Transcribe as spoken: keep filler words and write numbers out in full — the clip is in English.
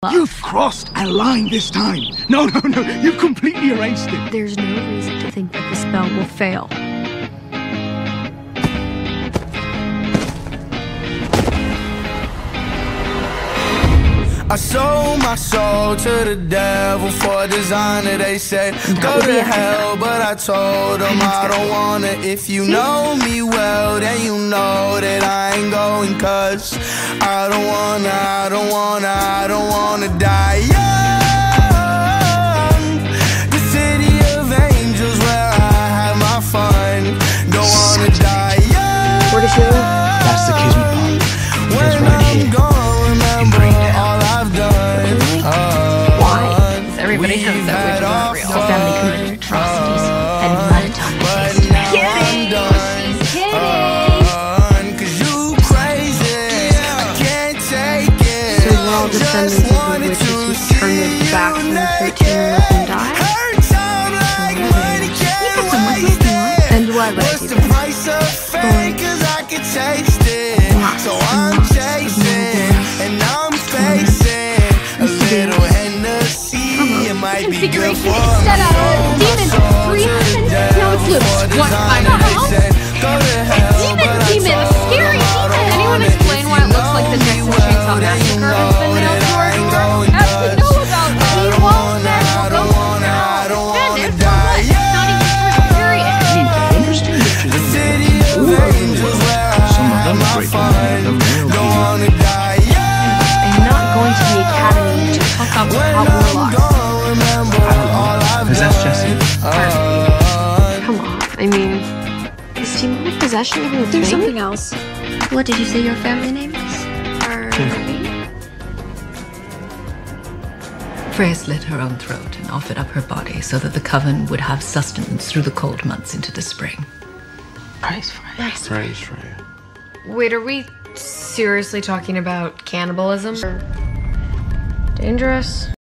You've crossed a line this time. No, no, no, you've completely erased it. There's no reason to think that the spell will fail. I sold my soul to the devil for a designer. They said go to hell, but I told them I don't wanna. If you know me well, then you know that I ain't going. Cause I don't wanna, I don't wanna, I don't wanna die young. The city of angels where I have my fun. Don't wanna die young. Where does she live? That's the kismet part. It's right here. In Greentown. Why? Everybody knows that witches aren't real. The family committed atrocities and blood upon the face. Kidding! She's kidding! So we're all descendants of the witches who turned their backs on the thirteen and let them die? And do I let you die? So I'm chasing, and I'm facing a little Hennessy. It might be good for me. Instead of demons, three demons. Now it's loose. What? I don't know. Demon, demon, scary demon. Anyone explain why it looks like the Texas Chainsaw Massacre has been nailed to our door? As we know about he won't then we'll go now. And it's not even for period. Interesting. The city of angels where I have my fun. Don't wanna die young. I'm not going to the academy to fuck up with hot warlocks. Because that's Jesse. Come on. I mean, is demonic possession even a thing? There's something else. What did you say your family name is? Harvey? Freya slit her own throat and offered up her body so that the coven would have sustenance through the cold months into the spring. Praise Freya. Praise Freya. Wait, are we seriously talking about cannibalism? Dangerous?